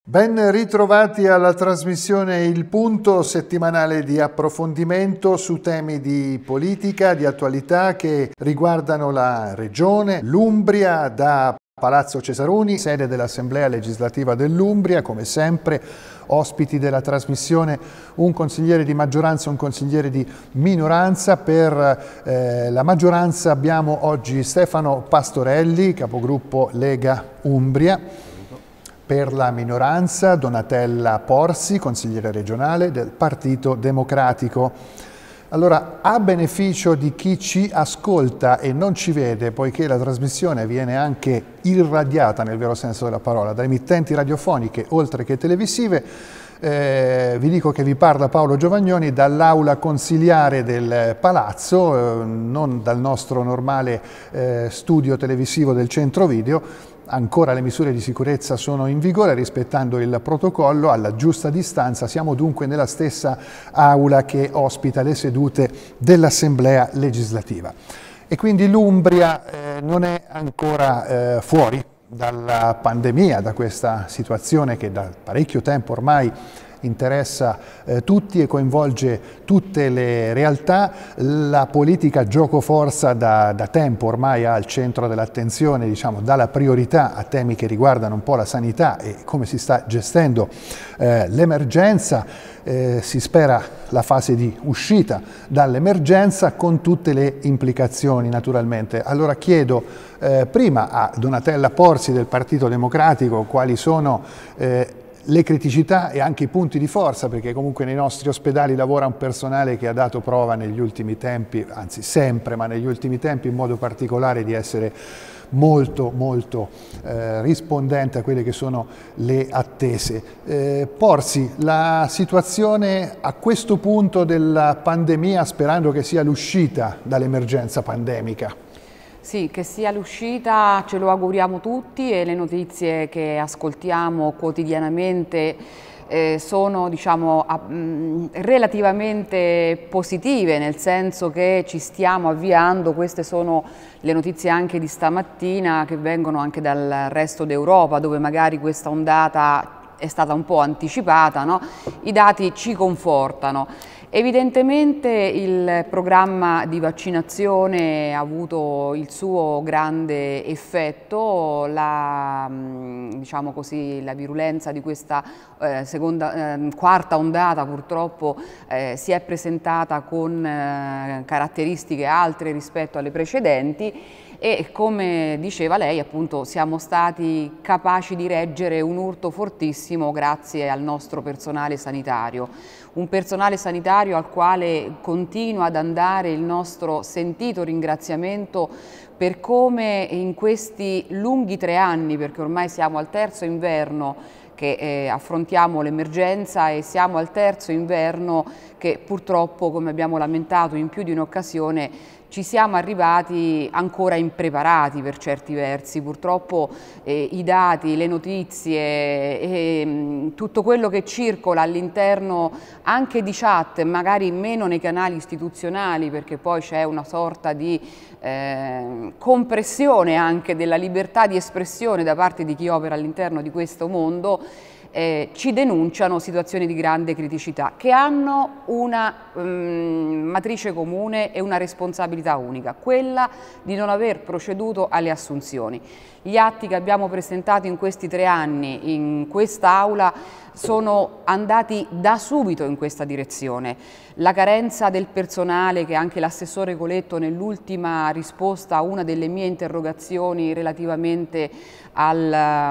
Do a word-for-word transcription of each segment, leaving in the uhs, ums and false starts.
Ben ritrovati alla trasmissione Il Punto, settimanale di approfondimento su temi di politica, di attualità che riguardano la regione, l'Umbria, da Palazzo Cesaroni, sede dell'Assemblea legislativa dell'Umbria, come sempre. Ospiti della trasmissione un consigliere di maggioranza e un consigliere di minoranza. Per eh, la maggioranza abbiamo oggi Stefano Pastorelli, capogruppo Lega Umbria. Per la minoranza Donatella Porsi, consigliere regionale del Partito Democratico. Allora, a beneficio di chi ci ascolta e non ci vede, poiché la trasmissione viene anche irradiata nel vero senso della parola da emittenti radiofoniche oltre che televisive, eh, vi dico che vi parla Paolo Giovagnoni dall'aula consiliare del Palazzo, eh, non dal nostro normale eh, studio televisivo del centro video. Ancora le misure di sicurezza sono in vigore, rispettando il protocollo alla giusta distanza. Siamo dunque nella stessa aula che ospita le sedute dell'Assemblea legislativa. E quindi l'Umbria eh, non è ancora eh, fuori dalla pandemia, da questa situazione che da parecchio tempo ormai interessa eh, tutti e coinvolge tutte le realtà. La politica giocoforza da, da tempo ormai ha al centro dell'attenzione, diciamo, dà la priorità a temi che riguardano un po' la sanità e come si sta gestendo eh, l'emergenza. Eh, si spera la fase di uscita dall'emergenza con tutte le implicazioni naturalmente. Allora chiedo eh, prima a Donatella Porsi del Partito Democratico quali sono eh, le criticità e anche i punti di forza, perché comunque nei nostri ospedali lavora un personale che ha dato prova negli ultimi tempi, anzi sempre, ma negli ultimi tempi in modo particolare di essere molto molto eh, rispondente a quelle che sono le attese. Eh, Porsi, la situazione a questo punto della pandemia, sperando che sia l'uscita dall'emergenza pandemica. Sì, che sia l'uscita ce lo auguriamo tutti e le notizie che ascoltiamo quotidianamente eh, sono, diciamo, a, mh, relativamente positive, nel senso che ci stiamo avviando. Queste sono le notizie anche di stamattina che vengono anche dal resto d'Europa, dove magari questa ondata è stata un po' anticipata, no? I dati ci confortano. Evidentemente il programma di vaccinazione ha avuto il suo grande effetto, la, diciamo così, la virulenza di questa eh, seconda, eh, quarta ondata purtroppo eh, si è presentata con eh, caratteristiche altre rispetto alle precedenti. E come diceva lei, appunto, siamo stati capaci di reggere un urto fortissimo grazie al nostro personale sanitario. Un personale sanitario al quale continua ad andare il nostro sentito ringraziamento per come in questi lunghi tre anni, perché ormai siamo al terzo inverno che eh, affrontiamo l'emergenza e siamo al terzo inverno che purtroppo, come abbiamo lamentato in più di un'occasione, ci siamo arrivati ancora impreparati per certi versi. Purtroppo eh, i dati, le notizie e mh, tutto quello che circola all'interno anche di chat, magari meno nei canali istituzionali, perché poi c'è una sorta di eh, compressione anche della libertà di espressione da parte di chi opera all'interno di questo mondo, Eh, ci denunciano situazioni di grande criticità che hanno una um, matrice comune e una responsabilità unica, quella di non aver proceduto alle assunzioni. Gli atti che abbiamo presentato in questi tre anni in quest'Aula sono andati da subito in questa direzione. La carenza del personale, che anche l'assessore Coletto nell'ultima risposta a una delle mie interrogazioni relativamente al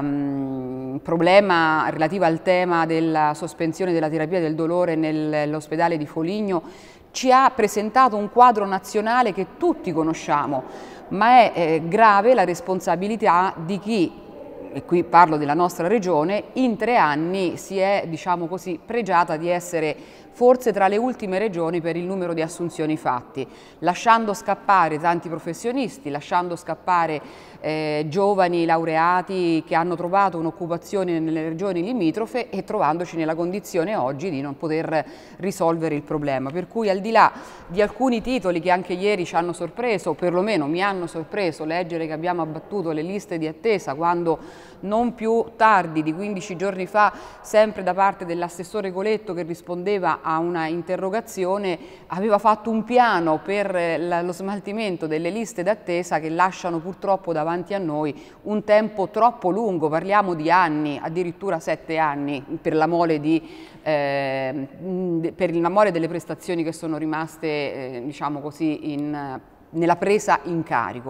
um, problema relativo al tema della sospensione della terapia del dolore nell'ospedale di Foligno, ci ha presentato un quadro nazionale che tutti conosciamo, ma è eh, grave la responsabilità di chi, e qui parlo della nostra regione, in tre anni si è, diciamo così, pregiata di essere forse tra le ultime regioni per il numero di assunzioni fatti, lasciando scappare tanti professionisti, lasciando scappare eh, giovani laureati che hanno trovato un'occupazione nelle regioni limitrofe e trovandoci nella condizione oggi di non poter risolvere il problema. Per cui, al di là di alcuni titoli che anche ieri ci hanno sorpreso, o perlomeno mi hanno sorpreso, leggere che abbiamo abbattuto le liste di attesa quando non più tardi di quindici giorni fa, sempre da parte dell'assessore Coletto che rispondeva a una interrogazione, aveva fatto un piano per lo smaltimento delle liste d'attesa che lasciano purtroppo davanti a noi un tempo troppo lungo, parliamo di anni, addirittura sette anni per la mole di Eh, per il amore delle prestazioni che sono rimaste eh, diciamo così in, nella presa in carico.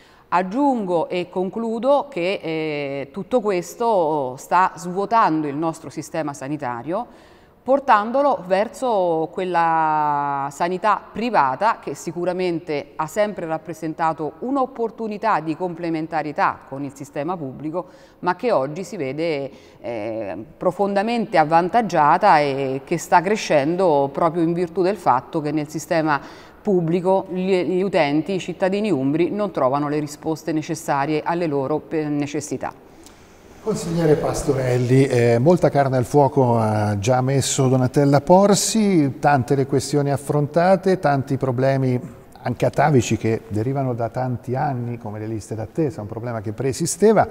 Aggiungo e concludo che eh, tutto questo sta svuotando il nostro sistema sanitario, portandolo verso quella sanità privata che sicuramente ha sempre rappresentato un'opportunità di complementarietà con il sistema pubblico, ma che oggi si vede eh, profondamente avvantaggiata e che sta crescendo proprio in virtù del fatto che nel sistema pubblico gli, gli utenti, i cittadini umbri non trovano le risposte necessarie alle loro necessità. Consigliere Pastorelli, eh, molta carne al fuoco ha già messo Donatella Porsi, tante le questioni affrontate, tanti problemi anche atavici che derivano da tanti anni, come le liste d'attesa, un problema che preesisteva.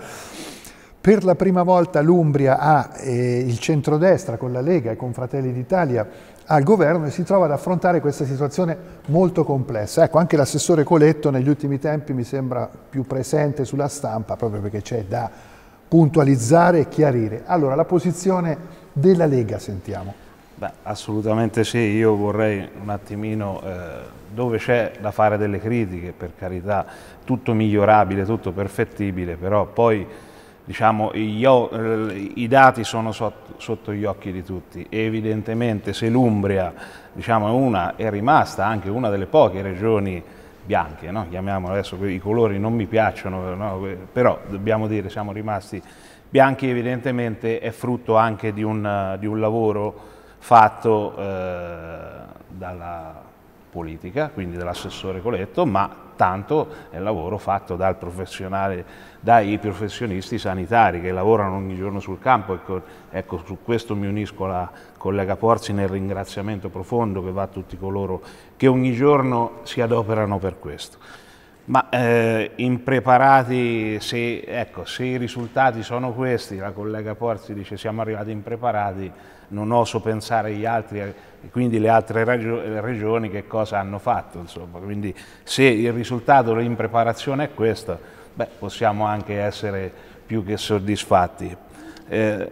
Per la prima volta l'Umbria ha eh, il centrodestra con la Lega e con Fratelli d'Italia al governo e si trova ad affrontare questa situazione molto complessa. Ecco, anche l'assessore Coletto negli ultimi tempi mi sembra più presente sulla stampa proprio perché c'è da puntualizzare e chiarire. Allora, la posizione della Lega sentiamo. Beh, assolutamente sì, io vorrei un attimino, eh, dove c'è da fare delle critiche, per carità, tutto migliorabile, tutto perfettibile, però poi diciamo io, eh, i dati sono sotto, sotto gli occhi di tutti e evidentemente se l'Umbria diciamo, una, è rimasta anche una delle poche regioni bianche, no? Chiamiamolo adesso, i colori non mi piacciono, no? Però dobbiamo dire siamo rimasti bianchi, evidentemente è frutto anche di un, di un lavoro fatto eh, dalla politica, quindi dall'assessore Coletto, ma tanto è il lavoro fatto dal professionale, dai professionisti sanitari che lavorano ogni giorno sul campo. Ecco, ecco, su questo mi unisco alla collega Porsi nel ringraziamento profondo che va a tutti coloro che ogni giorno si adoperano per questo. Ma eh, impreparati, se, ecco, se i risultati sono questi, la collega Porsi dice siamo arrivati impreparati, non oso pensare agli altri, e quindi le altre regioni che cosa hanno fatto, insomma. Quindi se il risultato dell'impreparazione è questo, beh, possiamo anche essere più che soddisfatti. Eh,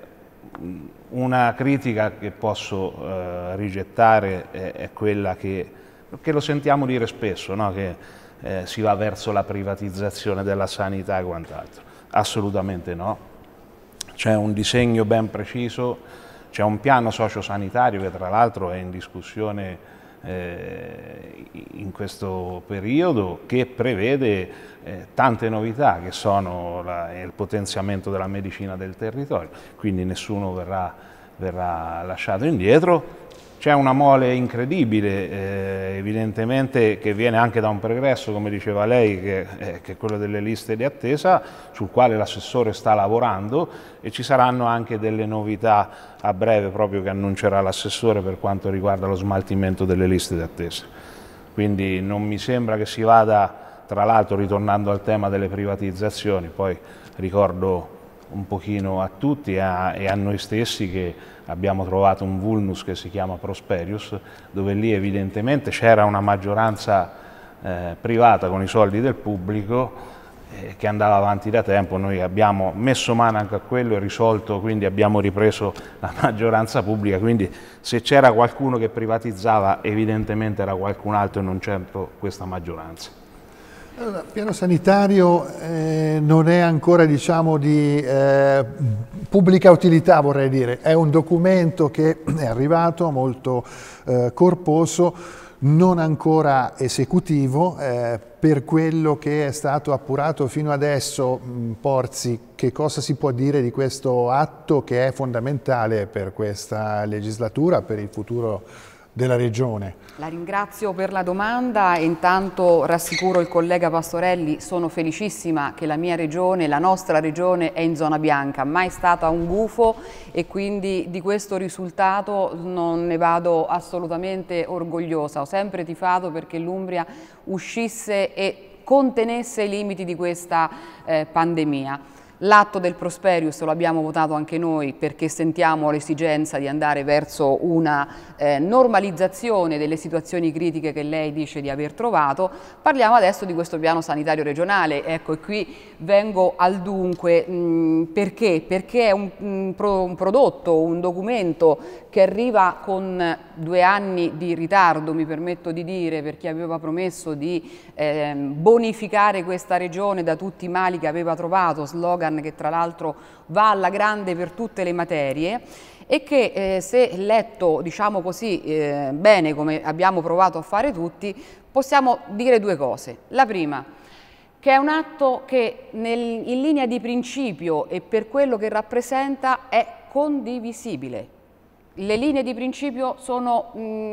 una critica che posso eh, rigettare è, è quella che, che lo sentiamo dire spesso, no? Che eh, si va verso la privatizzazione della sanità e quant'altro. Assolutamente no. C'è un disegno ben preciso. C'è un piano sociosanitario che tra l'altro è in discussione eh, in questo periodo che prevede eh, tante novità che sono la, il potenziamento della medicina del territorio, quindi nessuno verrà, verrà lasciato indietro. C'è una mole incredibile, eh, evidentemente, che viene anche da un pregresso, come diceva lei, che, eh, che è quello delle liste di attesa, sul quale l'assessore sta lavorando e ci saranno anche delle novità a breve proprio che annuncerà l'assessore per quanto riguarda lo smaltimento delle liste di attesa. Quindi non mi sembra che si vada, tra l'altro ritornando al tema delle privatizzazioni, poi ricordo un pochino a tutti e a, e a noi stessi che abbiamo trovato un vulnus che si chiama Prosperius, dove lì evidentemente c'era una maggioranza eh, privata con i soldi del pubblico eh, che andava avanti da tempo. Noi abbiamo messo mano anche a quello e risolto, quindi abbiamo ripreso la maggioranza pubblica, quindi se c'era qualcuno che privatizzava evidentemente era qualcun altro e non certo questa maggioranza. Allora, il piano sanitario eh, non è ancora, diciamo, di eh, pubblica utilità, vorrei dire, è un documento che è arrivato molto eh, corposo, non ancora esecutivo, eh, per quello che è stato appurato fino adesso. Mh, Porsi, che cosa si può dire di questo atto che è fondamentale per questa legislatura, per il futuro della Regione? La ringrazio per la domanda e intanto rassicuro il collega Pastorelli, sono felicissima che la mia regione, la nostra regione è in zona bianca, mai stata un gufo e quindi di questo risultato non ne vado assolutamente orgogliosa. Ho sempre tifato perché l'Umbria uscisse e contenesse i limiti di questa eh, pandemia. L'atto del Prosperius lo abbiamo votato anche noi perché sentiamo l'esigenza di andare verso una eh, normalizzazione delle situazioni critiche che lei dice di aver trovato. Parliamo adesso di questo piano sanitario regionale, ecco, e qui vengo al dunque. Mh, perché? Perché è un, un, pro, un prodotto, un documento che arriva con due anni di ritardo, mi permetto di dire, per chi aveva promesso di eh, bonificare questa regione da tutti i mali che aveva trovato, slogan che tra l'altro va alla grande per tutte le materie, e che eh, se letto, diciamo così, eh, bene, come abbiamo provato a fare tutti, possiamo dire due cose. La prima, che è un atto che nel, in linea di principio e per quello che rappresenta è condivisibile. Le linee di principio sono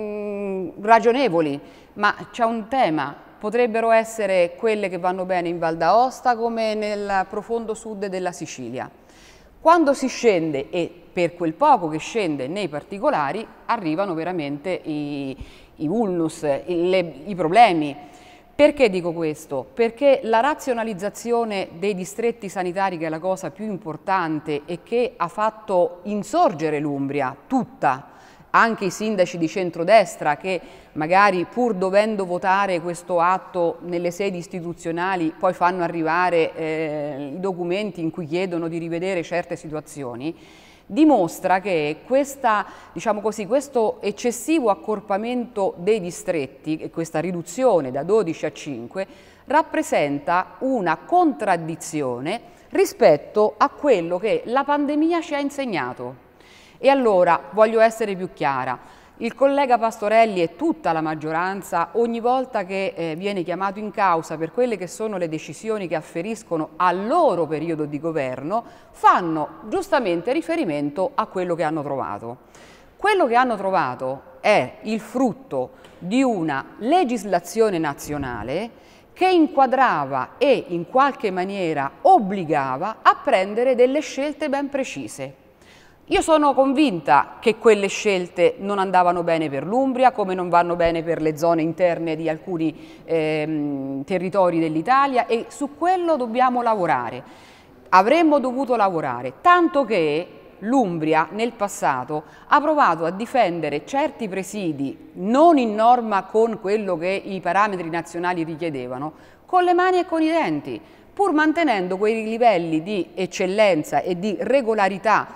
mh, ragionevoli, ma c'è un tema. Potrebbero essere quelle che vanno bene in Val d'Aosta come nel profondo sud della Sicilia. Quando si scende, e per quel poco che scende nei particolari, arrivano veramente i, i vulnus, i, le, i problemi. Perché dico questo? Perché la razionalizzazione dei distretti sanitari, che è la cosa più importante e che ha fatto insorgere l'Umbria tutta, anche i sindaci di centrodestra che magari pur dovendo votare questo atto nelle sedi istituzionali poi fanno arrivare eh, i documenti in cui chiedono di rivedere certe situazioni, dimostra che questa, diciamo così, questo eccessivo accorpamento dei distretti e questa riduzione da dodici a cinque rappresenta una contraddizione rispetto a quello che la pandemia ci ha insegnato. E allora voglio essere più chiara. Il collega Pastorelli e tutta la maggioranza, ogni volta che eh, viene chiamato in causa per quelle che sono le decisioni che afferiscono al loro periodo di governo, fanno giustamente riferimento a quello che hanno trovato. Quello che hanno trovato è il frutto di una legislazione nazionale che inquadrava e in qualche maniera obbligava a prendere delle scelte ben precise. Io sono convinta che quelle scelte non andavano bene per l'Umbria, come non vanno bene per le zone interne di alcuni ehm, territori dell'Italia, e su quello dobbiamo lavorare. Avremmo dovuto lavorare, tanto che l'Umbria nel passato ha provato a difendere certi presidi non in norma con quello che i parametri nazionali richiedevano, con le mani e con i denti, pur mantenendo quei livelli di eccellenza e di regolarità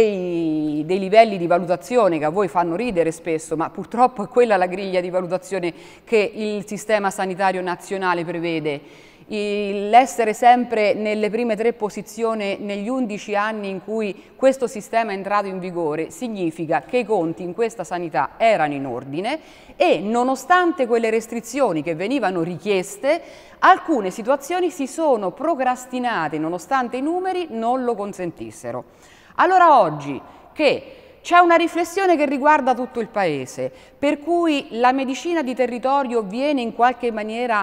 Dei, dei livelli di valutazione che a voi fanno ridere spesso, ma purtroppo è quella la griglia di valutazione che il sistema sanitario nazionale prevede. L'essere sempre nelle prime tre posizioni negli undici anni in cui questo sistema è entrato in vigore significa che i conti in questa sanità erano in ordine e, nonostante quelle restrizioni che venivano richieste, alcune situazioni si sono procrastinate nonostante i numeri non lo consentissero. Allora oggi che c'è una riflessione che riguarda tutto il Paese, per cui la medicina di territorio viene in qualche maniera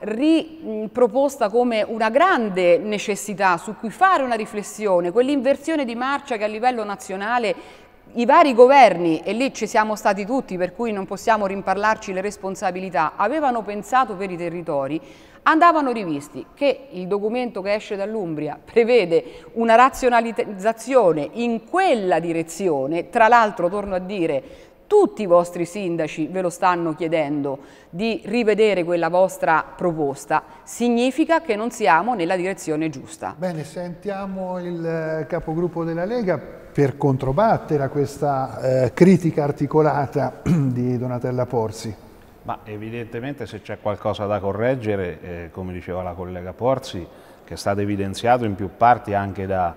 riproposta come una grande necessità su cui fare una riflessione, quell'inversione di marcia che a livello nazionale i vari governi, e lì ci siamo stati tutti per cui non possiamo rimparlarci le responsabilità, avevano pensato per i territori, andavano rivisti. Che il documento che esce dall'Umbria prevede una razionalizzazione in quella direzione, tra l'altro torno a dire tutti i vostri sindaci ve lo stanno chiedendo di rivedere quella vostra proposta, significa che non siamo nella direzione giusta. Bene, sentiamo il capogruppo della Lega per controbattere a questa eh, critica articolata di Donatella Porzi. Ma evidentemente se c'è qualcosa da correggere, eh, come diceva la collega Porzi, che è stato evidenziato in più parti anche da,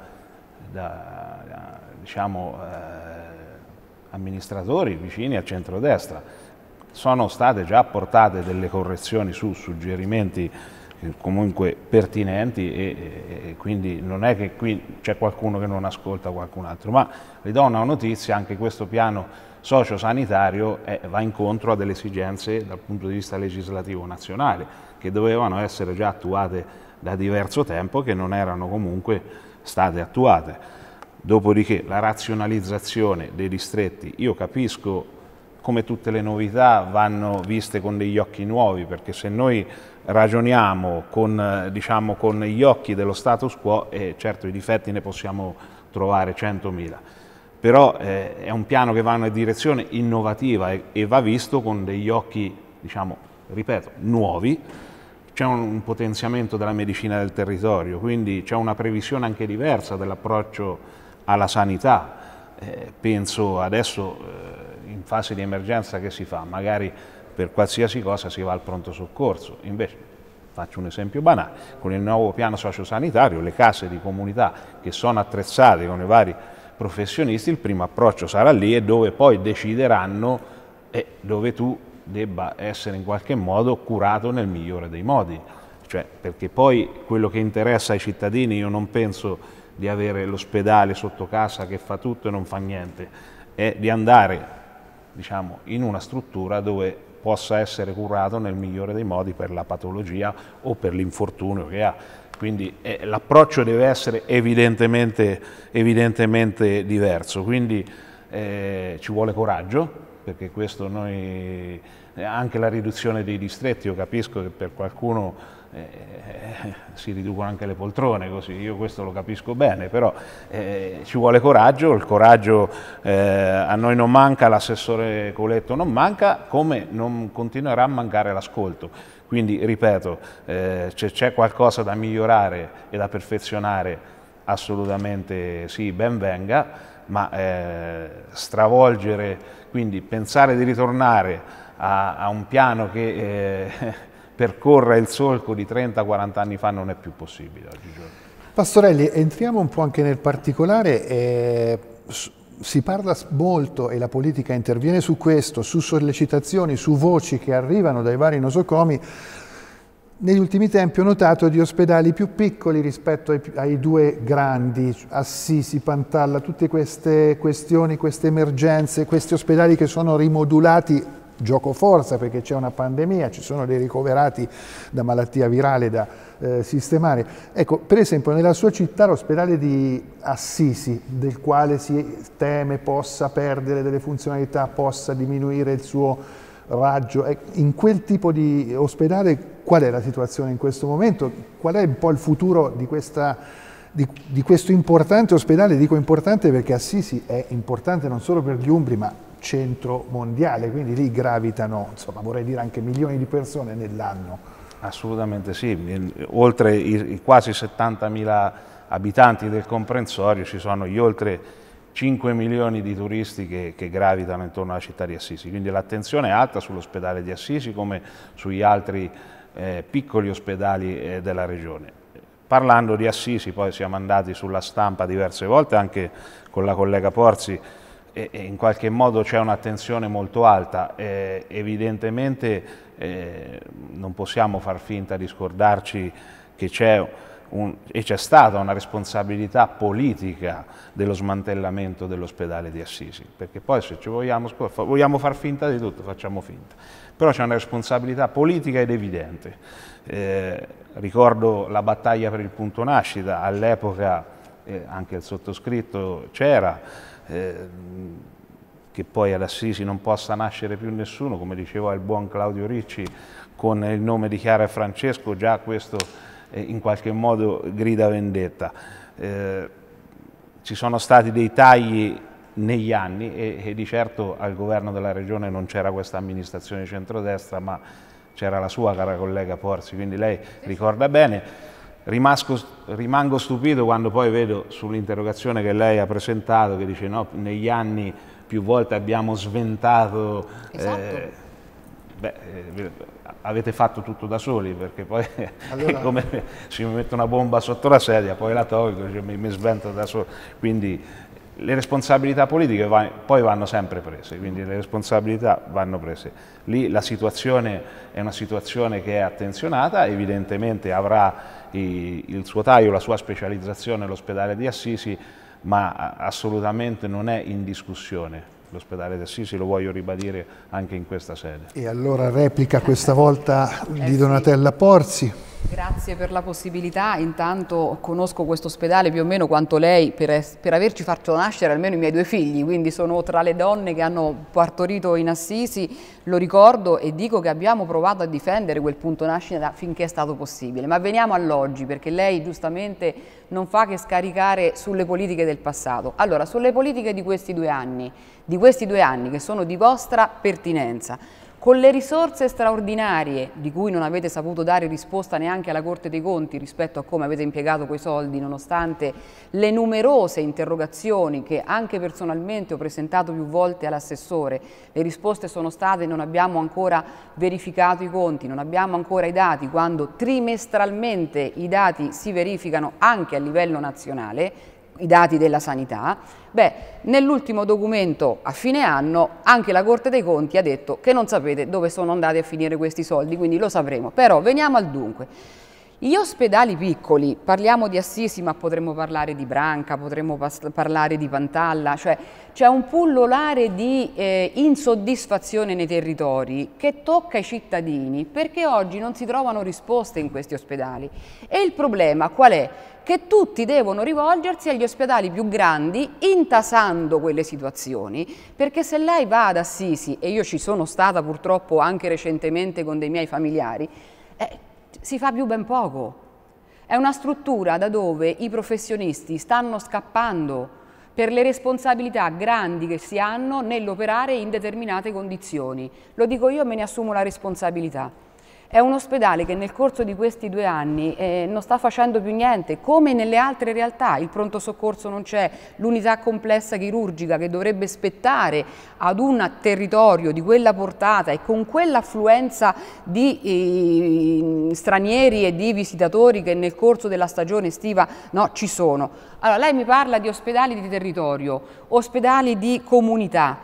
da, da diciamo, eh, amministratori vicini al centrodestra, sono state già apportate delle correzioni su suggerimenti comunque pertinenti e, e, e quindi non è che qui c'è qualcuno che non ascolta qualcun altro, ma vi do una notizia: anche questo piano sociosanitario eh, va incontro a delle esigenze dal punto di vista legislativo nazionale che dovevano essere già attuate da diverso tempo, che non erano comunque state attuate. Dopodiché la razionalizzazione dei distretti, io capisco come tutte le novità vanno viste con degli occhi nuovi, perché se noi ragioniamo con, diciamo, con gli occhi dello status quo e certo i difetti ne possiamo trovare centomila, però eh, è un piano che va in una direzione innovativa e, e va visto con degli occhi, diciamo, ripeto, nuovi. C'è un, un potenziamento della medicina del territorio, quindi c'è una previsione anche diversa dell'approccio alla sanità. Eh, penso adesso eh, in fase di emergenza che si fa? Magari per qualsiasi cosa si va al pronto soccorso, invece faccio un esempio banale, con il nuovo piano sociosanitario, le case di comunità che sono attrezzate con i vari professionisti, il primo approccio sarà lì e dove poi decideranno e dove tu debba essere in qualche modo curato nel migliore dei modi, cioè, perché poi quello che interessa ai cittadini, io non penso di avere l'ospedale sotto casa che fa tutto e non fa niente, è di andare, diciamo, in una struttura dove possa essere curato nel migliore dei modi per la patologia o per l'infortunio che ha. Quindi eh, l'approccio deve essere evidentemente, evidentemente diverso, quindi eh, ci vuole coraggio, perché questo noi, anche la riduzione dei distretti, io capisco che per qualcuno eh, si riducono anche le poltrone, così, io questo lo capisco bene, però eh, ci vuole coraggio, il coraggio eh, a noi non manca, l'assessore Coletto non manca, come non continuerà a mancare l'ascolto. Quindi, ripeto, eh, c'è qualcosa da migliorare e da perfezionare, assolutamente sì, ben venga, ma eh, stravolgere, quindi pensare di ritornare a, a un piano che eh, percorra il solco di trenta quaranta anni fa non è più possibile oggigiorno. Pastorelli, entriamo un po' anche nel particolare. Eh, si parla molto, e la politica interviene su questo, su sollecitazioni, su voci che arrivano dai vari nosocomi. Negli ultimi tempi ho notato di ospedali più piccoli rispetto ai, ai due grandi, Assisi, Pantalla, tutte queste questioni, queste emergenze, questi ospedali che sono rimodulati, gioco forza perché c'è una pandemia, ci sono dei ricoverati da malattia virale da eh, sistemare. Ecco, per esempio nella sua città l'ospedale di Assisi, del quale si teme possa perdere delle funzionalità, possa diminuire il suo raggio, in quel tipo di ospedale qual è la situazione in questo momento? Qual è un po' il futuro di, questa, di, di questo importante ospedale? Dico importante perché Assisi è importante non solo per gli umbri, ma centro mondiale, quindi lì gravitano, insomma, vorrei dire anche milioni di persone nell'anno. Assolutamente sì, oltre i, i quasi settantamila abitanti del comprensorio ci sono gli oltre cinque milioni di turisti che, che gravitano intorno alla città di Assisi, quindi l'attenzione è alta sull'ospedale di Assisi come sugli altri eh, piccoli ospedali eh, della regione. Parlando di Assisi, poi siamo andati sulla stampa diverse volte anche con la collega Porzi, e in qualche modo c'è un'attenzione molto alta, eh, evidentemente eh, non possiamo far finta di scordarci che c'è e c'è stata una responsabilità politica dello smantellamento dell'ospedale di Assisi, perché poi se ci vogliamo, vogliamo far finta di tutto, facciamo finta, però c'è una responsabilità politica ed evidente. Eh, ricordo la battaglia per il punto nascita, all'epoca eh, anche il sottoscritto c'era, Eh, che poi ad Assisi non possa nascere più nessuno, come diceva il buon Claudio Ricci, con il nome di Chiara e Francesco, già questo eh, in qualche modo grida vendetta. Eh, ci sono stati dei tagli negli anni e, e di certo al governo della regione non c'era questa amministrazione di centrodestra, ma c'era la sua cara collega Porzi, quindi lei ricorda bene. Rimasco, rimango stupito quando poi vedo sull'interrogazione che lei ha presentato che dice no, negli anni più volte abbiamo sventato, esatto. eh, beh, eh, avete fatto tutto da soli, perché poi allora... è come se mi metto una bomba sotto la sedia, poi la tolgo, cioè, mi, mi svento da solo, quindi le responsabilità politiche va, poi vanno sempre prese, quindi le responsabilità vanno prese. Lì la situazione è una situazione che è attenzionata, evidentemente avrà i, il suo taglio, la sua specializzazione all'ospedale di Assisi, ma assolutamente non è in discussione l'ospedale di Assisi, lo voglio ribadire anche in questa sede. E allora replica questa volta di Donatella Porzi. Grazie per la possibilità. Intanto conosco questo ospedale più o meno quanto lei per, per averci fatto nascere almeno i miei due figli, quindi sono tra le donne che hanno partorito in Assisi, lo ricordo e dico che abbiamo provato a difendere quel punto nascita finché è stato possibile. Ma veniamo all'oggi, perché lei giustamente non fa che scaricare sulle politiche del passato. Allora, sulle politiche di questi due anni, di questi due anni che sono di vostra pertinenza, con le risorse straordinarie di cui non avete saputo dare risposta neanche alla Corte dei Conti rispetto a come avete impiegato quei soldi, nonostante le numerose interrogazioni che anche personalmente ho presentato più volte all'assessore, le risposte sono state: non abbiamo ancora verificato i conti, non abbiamo ancora i dati, quando trimestralmente i dati si verificano anche a livello nazionale, i dati della sanità. Beh, nell'ultimo documento a fine anno anche la Corte dei Conti ha detto che non sapete dove sono andati a finire questi soldi, quindi lo sapremo. Però veniamo al dunque. Gli ospedali piccoli, parliamo di Assisi ma potremmo parlare di Branca, potremmo parlare di Pantalla, cioè c'è un pullulare di eh, insoddisfazione nei territori che tocca i cittadini perché oggi non si trovano risposte in questi ospedali. E il problema qual è? Che tutti devono rivolgersi agli ospedali più grandi intasando quelle situazioni, perché se lei va ad Assisi, e io ci sono stata purtroppo anche recentemente con dei miei familiari, eh, si fa più ben poco. È una struttura da dove i professionisti stanno scappando per le responsabilità grandi che si hanno nell'operare in determinate condizioni. Lo dico io e me ne assumo la responsabilità. È un ospedale che nel corso di questi due anni eh, non sta facendo più niente, come nelle altre realtà. Il pronto soccorso non c'è, l'unità complessa chirurgica che dovrebbe spettare ad un territorio di quella portata e con quell'affluenza di eh, stranieri e di visitatori che nel corso della stagione estiva no, ci sono. Allora, lei mi parla di ospedali di territorio, ospedali di comunità,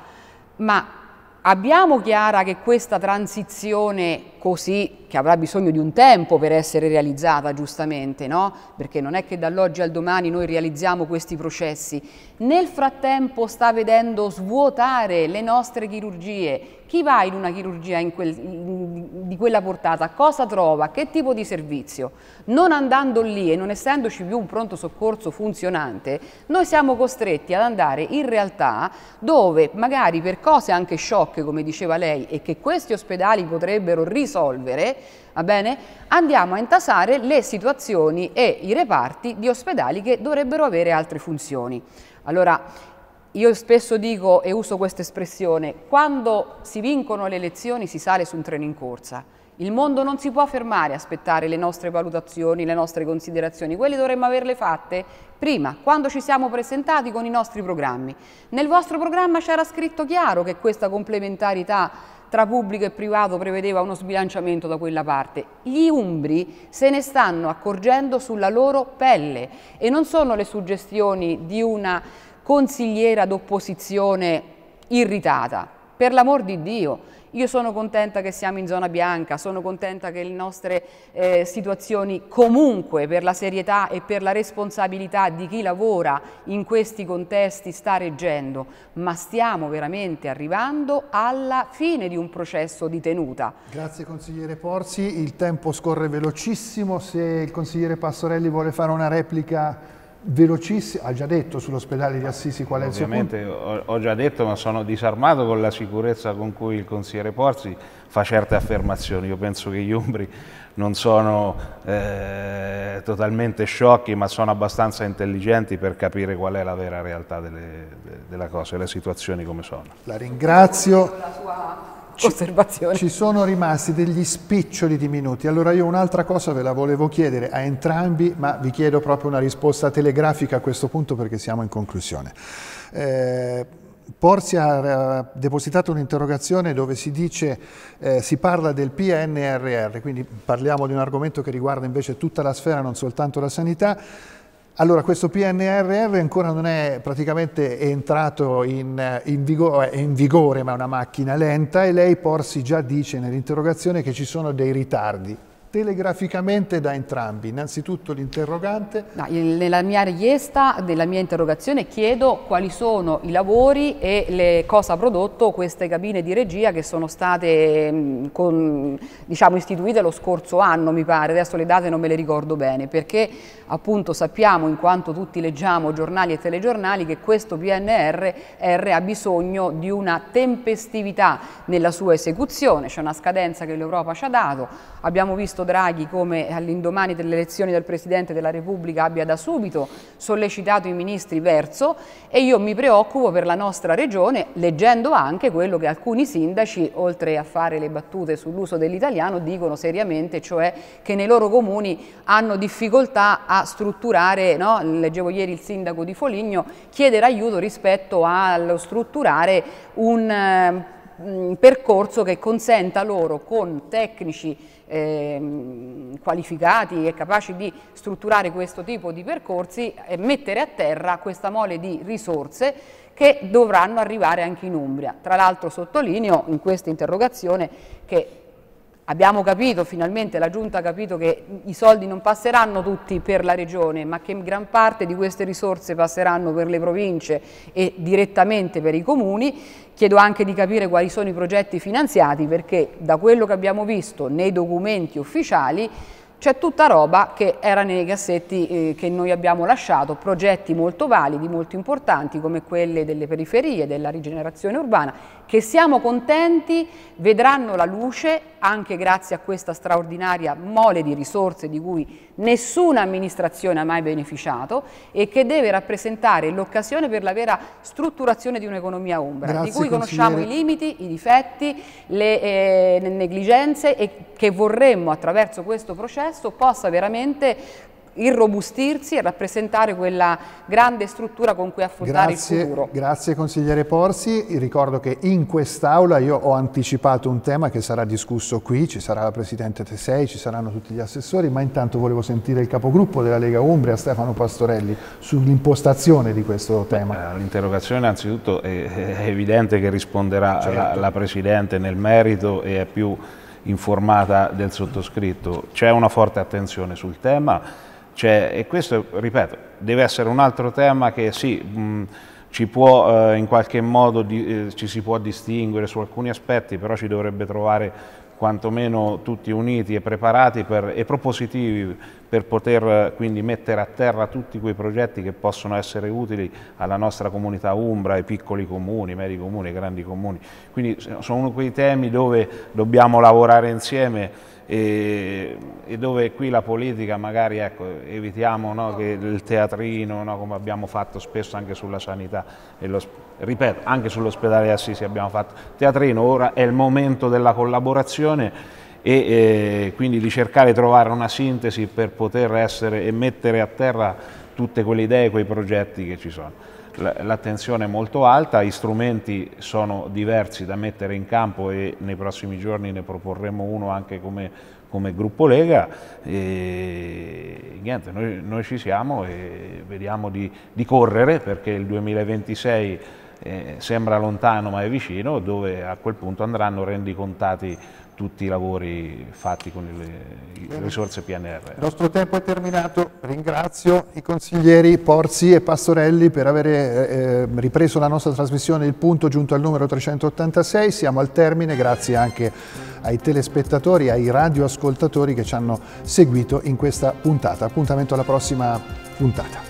ma abbiamo chiara che questa transizione così, che avrà bisogno di un tempo per essere realizzata giustamente, no? Perché non è che dall'oggi al domani noi realizziamo questi processi, nel frattempo sta vedendo svuotare le nostre chirurgie. Chi va in una chirurgia in quel, in, di quella portata, cosa trova, che tipo di servizio? Non andando lì e non essendoci più un pronto soccorso funzionante, noi siamo costretti ad andare in realtà dove magari per cose anche sciocche, come diceva lei, e che questi ospedali potrebbero risolvere, va bene? Andiamo a intasare le situazioni e i reparti di ospedali che dovrebbero avere altre funzioni. Allora, io spesso dico e uso questa espressione: quando si vincono le elezioni si sale su un treno in corsa. Il mondo non si può fermare a aspettare le nostre valutazioni, le nostre considerazioni. Quelle dovremmo averle fatte prima, quando ci siamo presentati con i nostri programmi. Nel vostro programma c'era scritto chiaro che questa complementarità tra pubblico e privato prevedeva uno sbilanciamento da quella parte. Gli umbri se ne stanno accorgendo sulla loro pelle e non sono le suggestioni di una consigliera d'opposizione irritata. Per l'amor di Dio, io sono contenta che siamo in zona bianca, sono contenta che le nostre eh, situazioni comunque per la serietà e per la responsabilità di chi lavora in questi contesti sta reggendo, ma stiamo veramente arrivando alla fine di un processo di tenuta. Grazie consigliere Porsi, il tempo scorre velocissimo, se il consigliere Pastorelli vuole fare una replica velocissimo, ha già detto sull'ospedale di Assisi qual è il suo punto? Ovviamente ho già detto, ma sono disarmato con la sicurezza con cui il consigliere Porsi fa certe affermazioni. Io penso che gli umbri non sono eh, totalmente sciocchi, ma sono abbastanza intelligenti per capire qual è la vera realtà delle, della cosa e le situazioni come sono. La ringrazio. La sua osservazione. Ci sono rimasti degli spiccioli di minuti, allora io un'altra cosa ve la volevo chiedere a entrambi, ma vi chiedo proprio una risposta telegrafica a questo punto perché siamo in conclusione. Eh, Porsi ha depositato un'interrogazione dove si dice, eh, si parla del P N R R, quindi parliamo di un argomento che riguarda invece tutta la sfera, non soltanto la sanità. Allora, questo P N R R ancora non è praticamente entrato in, in, vigore, è in vigore, ma è una macchina lenta, e lei Porsi già dice nell'interrogazione che ci sono dei ritardi. telegraficamente da entrambi. Innanzitutto l'interrogante. No, nella mia richiesta, nella mia interrogazione chiedo quali sono i lavori e le, cosa ha prodotto queste cabine di regia che sono state mh, con, diciamo, istituite lo scorso anno, mi pare, adesso le date non me le ricordo bene, perché appunto sappiamo, in quanto tutti leggiamo giornali e telegiornali, che questo P N R R ha bisogno di una tempestività nella sua esecuzione, c'è una scadenza che l'Europa ci ha dato, abbiamo visto Draghi come all'indomani delle elezioni del Presidente della Repubblica abbia da subito sollecitato i ministri verso, e io mi preoccupo per la nostra regione, leggendo anche quello che alcuni sindaci, oltre a fare le battute sull'uso dell'italiano, dicono seriamente, cioè che nei loro comuni hanno difficoltà a strutturare, no? Leggevo ieri il sindaco di Foligno chiedere aiuto rispetto allo strutturare un eh, percorso che consenta loro, con tecnici Eh, qualificati e capaci di strutturare questo tipo di percorsi, e mettere a terra questa mole di risorse che dovranno arrivare anche in Umbria. Tra l'altro sottolineo in questa interrogazione che abbiamo capito, finalmente la Giunta ha capito, che i soldi non passeranno tutti per la Regione, ma che gran parte di queste risorse passeranno per le province e direttamente per i comuni. Chiedo anche di capire quali sono i progetti finanziati, perché da quello che abbiamo visto nei documenti ufficiali c'è tutta roba che era nei cassetti eh, che noi abbiamo lasciato, progetti molto validi, molto importanti, come quelle delle periferie, della rigenerazione urbana, che siamo contenti vedranno la luce anche grazie a questa straordinaria mole di risorse di cui nessuna amministrazione ha mai beneficiato e che deve rappresentare l'occasione per la vera strutturazione di un'economia umbra, Grazie, di cui conosciamo i limiti, i difetti, le eh, negligenze, e che vorremmo attraverso questo processo possa veramente irrobustirsi e rappresentare quella grande struttura con cui affrontare Grazie, il futuro. Grazie consigliere Porsi. Ricordo che in quest'Aula io ho anticipato un tema che sarà discusso qui, ci sarà la Presidente Tesei, ci saranno tutti gli assessori, ma intanto volevo sentire il capogruppo della Lega Umbria, Stefano Pastorelli, sull'impostazione di questo tema. L'interrogazione innanzitutto è, è evidente che risponderà certo. la, la Presidente nel merito e è più informata del sottoscritto. C'è una forte attenzione sul tema. E questo, ripeto, deve essere un altro tema che sì, mh, ci può eh, in qualche modo di, eh, ci si può distinguere su alcuni aspetti, però ci dovrebbe trovare quantomeno tutti uniti e preparati per, e propositivi per poter eh, quindi mettere a terra tutti quei progetti che possono essere utili alla nostra comunità umbra, ai piccoli comuni, medi comuni, ai grandi comuni. Quindi sono uno di quei temi dove dobbiamo lavorare insieme. E, e dove qui la politica magari, ecco, evitiamo, no, che il teatrino, no, come abbiamo fatto spesso anche sulla sanità e lo, ripeto, anche sull'ospedale di Assisi abbiamo fatto teatrino. Ora è il momento della collaborazione e eh, quindi di cercare di trovare una sintesi per poter essere e mettere a terra tutte quelle idee, quei progetti che ci sono. L'attenzione è molto alta, gli strumenti sono diversi da mettere in campo e nei prossimi giorni ne proporremo uno anche come, come gruppo Lega e niente, noi, noi ci siamo e vediamo di, di correre, perché il duemilaventisei eh, sembra lontano ma è vicino, dove a quel punto andranno rendicontati tutti i lavori fatti con le, le risorse P N R R. Il nostro tempo è terminato, ringrazio i consiglieri Porsi e Pastorelli per aver eh, ripreso la nostra trasmissione Il Punto, giunto al numero trecentottantasei, siamo al termine, grazie anche ai telespettatori e ai radioascoltatori che ci hanno seguito in questa puntata. Appuntamento alla prossima puntata.